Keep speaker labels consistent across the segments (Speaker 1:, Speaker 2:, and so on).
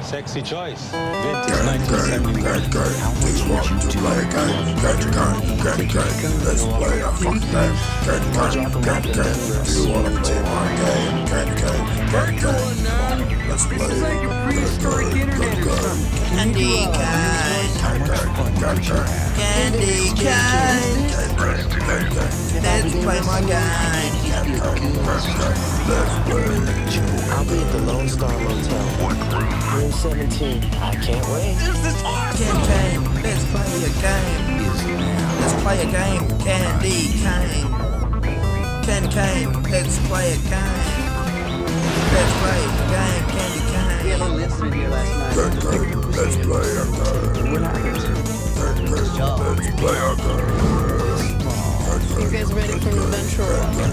Speaker 1: Sexy choice. Vintage 1971.
Speaker 2: How much would you do?
Speaker 3: Let's play a fucking game. Do you wanna play my game? Let's play.
Speaker 4: Candy kind. Candy kind. Let's play my game.
Speaker 2: I'll be at the Lone Star Motel. Room 17. I can't wait.
Speaker 4: This is awesome. Let's play a game. Let's play a game. Candy cane. Candy cane. Let's play a game. Let's play a game. Candy cane.
Speaker 5: We had a listener here last night.
Speaker 3: Let's play a game.
Speaker 5: We're not listening.
Speaker 3: Let's play a game.
Speaker 6: You guys ready for an adventure?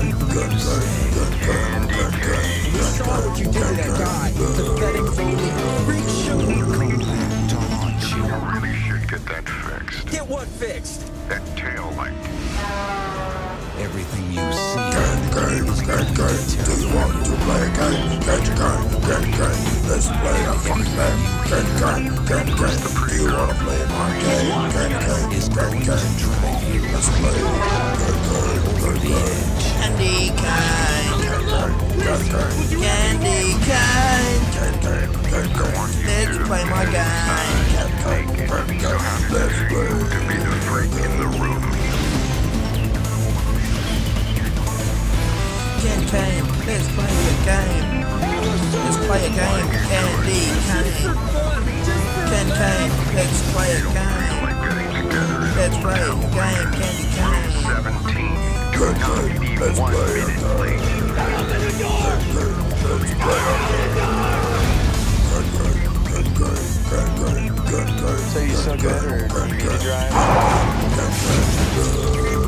Speaker 5: We saw what you did to that guy. Pathetic phony. Freak show.
Speaker 7: You really should get that fixed.
Speaker 5: Get what fixed?
Speaker 7: That tail light.
Speaker 8: Everything you see.
Speaker 3: Do you want to play a game? Let's play a fucking game. Do you wanna play my game?
Speaker 8: Is going to drive you
Speaker 3: Let's play
Speaker 8: over the edge.
Speaker 4: Candy cane. Candy cane. Let's play my game.
Speaker 3: Let's play.
Speaker 7: To be the freak in the room.
Speaker 4: Candy cane. Let's play a game. Let's play a game. Candy cane. Candy cane. Let's play a game.
Speaker 7: Like getting together
Speaker 4: Let's play a game. Candy cane.
Speaker 7: 17. Do not be 1 minute late.
Speaker 1: So you so good or you need to drive?